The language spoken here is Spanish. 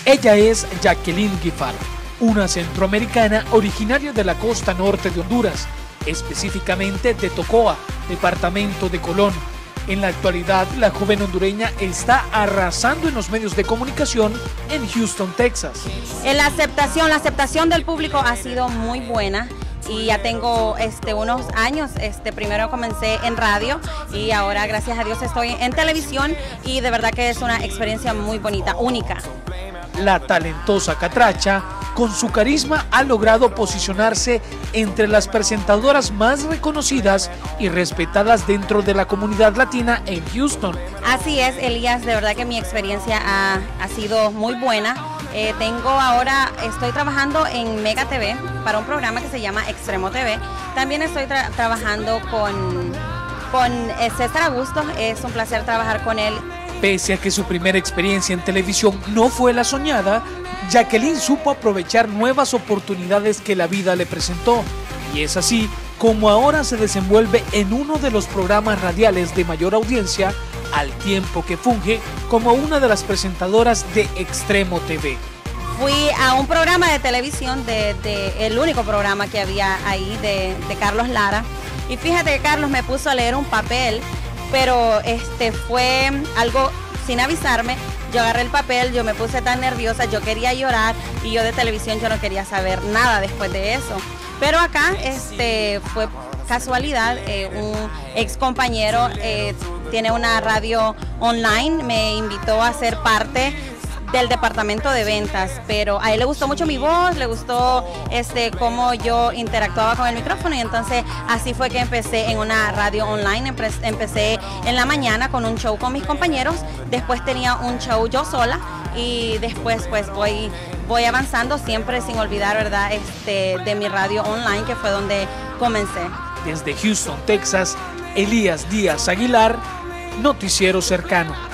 Ella es Jacqueline Guifar, una centroamericana originaria de la costa norte de Honduras, específicamente de Tocoa, departamento de Colón. En la actualidad, la joven hondureña está arrasando en los medios de comunicación en Houston, Texas. La aceptación del público ha sido muy buena. Y ya tengo unos años, primero comencé en radio y ahora gracias a Dios estoy en televisión y de verdad que es una experiencia muy bonita, única. La talentosa catracha, con su carisma, ha logrado posicionarse entre las presentadoras más reconocidas y respetadas dentro de la comunidad latina en Houston. Así es, Elías, de verdad que mi experiencia ha sido muy buena. Estoy trabajando en Mega TV para un programa que se llama Extremo TV. También estoy trabajando con César Augusto, es un placer trabajar con él. Pese a que su primera experiencia en televisión no fue la soñada, Jacqueline supo aprovechar nuevas oportunidades que la vida le presentó. Y es así como ahora se desenvuelve en uno de los programas radiales de mayor audiencia, al tiempo que funge como una de las presentadoras de Extremo TV. Fui a un programa de televisión, el único programa que había ahí de Carlos Lara. Y fíjate que Carlos me puso a leer un papel, pero fue algo sin avisarme. Yo agarré el papel, yo me puse tan nerviosa, yo quería llorar y yo de televisión yo no quería saber nada después de eso. Pero acá fue casualidad, un ex compañero tiene una radio online, me invitó a ser parte del departamento de ventas, pero a él le gustó mucho mi voz, le gustó cómo yo interactuaba con el micrófono y entonces así fue que empecé en una radio online. Empecé en la mañana con un show con mis compañeros, después tenía un show yo sola y después pues voy avanzando siempre sin olvidar, ¿verdad?, de mi radio online, que fue donde comencé. Desde Houston, Texas, Elías Díaz Aguilar, Noticiero Cercano.